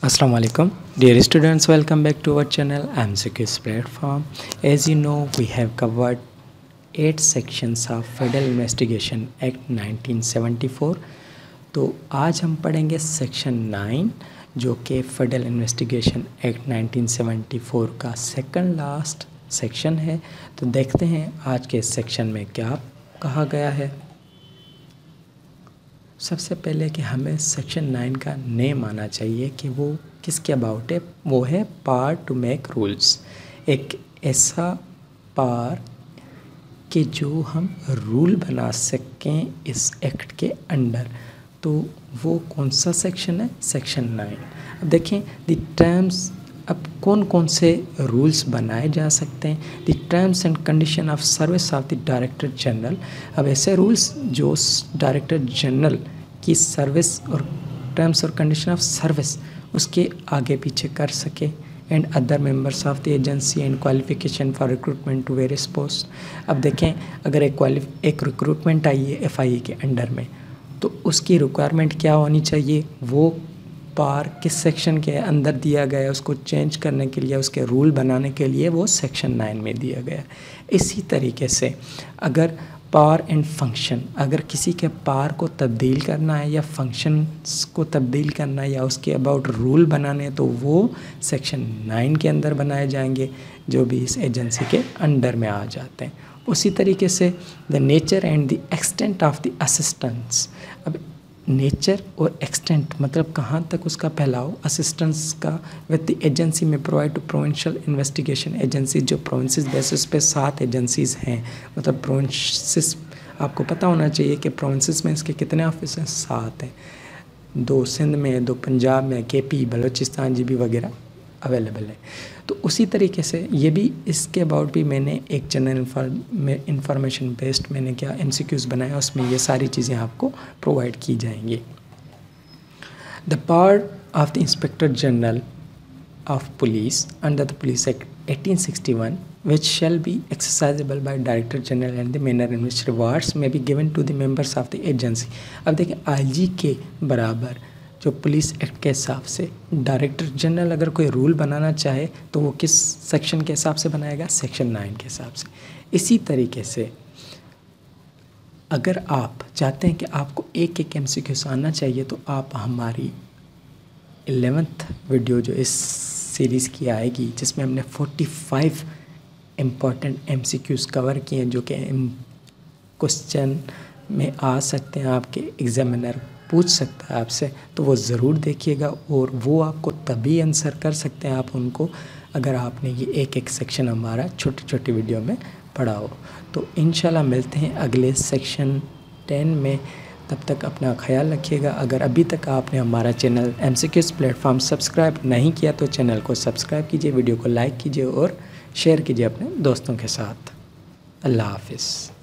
Assalamu alaikum, dear students, welcome back to our channel MCQs platform. As you know, we have covered 8 sections of Federal Investigation Act 1974. तो आज हम पढ़ेंगे section 9 जो कि federal investigation act 1974 का second last section है। तो देखते हैं आज के सेक्शन में क्या कहा गया है। सबसे पहले कि हमें सेक्शन 9 का नेम आना चाहिए कि वो किसके अबाउट है। वो है पावर टू मेक रूल्स, एक ऐसा पावर कि जो हम रूल बना सकें इस एक्ट के अंडर। तो वो कौन सा सेक्शन है? सेक्शन 9। अब देखें द टर्म्स, अब कौन कौन से रूल्स बनाए जा सकते हैं। The terms and condition of service of the director general. अब ऐसे रूल्स जो डायरेक्टर जनरल की सर्विस और टर्म्स और कंडीशन ऑफ सर्विस उसके आगे पीछे कर सके। And other members of the agency and qualification for recruitment to various post. अब देखें अगर एक रिक्रूटमेंट आई है FIA के अंडर में, तो उसकी रिक्वायरमेंट क्या होनी चाहिए, वो पार किस सेक्शन के अंदर दिया गया है, उसको चेंज करने के लिए, उसके रूल बनाने के लिए वो सेक्शन 9 में दिया गया है। इसी तरीके से अगर पावर एंड फंक्शन, अगर किसी के पावर को तब्दील करना है या फंक्शंस को तब्दील करना है या उसके अबाउट रूल बनाने हैं, तो वो सेक्शन 9 के अंदर बनाए जाएंगे जो भी इस एजेंसी के अंडर में आ जाते हैं। उसी तरीके से the nature and the extent of the assistance. अब नेचर और एक्सटेंट मतलब कहाँ तक उसका फैलाव असिस्टेंस का विद द एजेंसी में provide to provincial investigation agency. जो प्रोविंसेस बेसिस पे 7 एजेंसीज़ हैं, मतलब प्रोविंसेस आपको पता होना चाहिए कि प्रोविंसेस में इसके कितने ऑफिस हैं, 7 हैं। 2 सिंध में, 2 पंजाब में, KP बलूचिस्तान GB वगैरह अवेलेबल है। तो उसी तरीके से ये भी इसके अबाउट भी मैंने एक जनरल इंफॉर्मेशन बेस्ड मैंने क्या MCQs बनाया, उसमें ये सारी चीज़ें आपको प्रोवाइड की जाएंगी। The power of the inspector general of police under the police act 1861 which shall be exercisable by Director General and the manner in which rewards may be given to the members of the agency। अब देखें IG के बराबर जो police act के हिसाब से director general अगर कोई रूल बनाना चाहे तो वो किस सेक्शन के हिसाब से बनाएगा? सेक्शन 9 के हिसाब से। इसी तरीके से अगर आप चाहते हैं कि आपको एक MCQ आना चाहिए तो आप हमारी 11th वीडियो जो इस सीरीज़ की आएगी जिसमें हमने 45 इम्पॉर्टेंट MCQs कवर किए हैं जो कि क्वेश्चन में आ सकते हैं, आपके एग्जामिनर पूछ सकता है आपसे, तो वो ज़रूर देखिएगा। और वो आपको तभी आंसर कर सकते हैं आप उनको अगर आपने ये एक सेक्शन हमारा छोटी छोटी वीडियो में पढ़ा हो। तो इंशाल्लाह मिलते हैं अगले सेक्शन 10 में। तब तक अपना ख्याल रखिएगा। अगर अभी तक आपने हमारा चैनल MCQs प्लेटफॉर्म सब्सक्राइब नहीं किया तो चैनल को सब्सक्राइब कीजिए, वीडियो को लाइक कीजिए और शेयर कीजिए अपने दोस्तों के साथ। अल्लाह हाफिज़।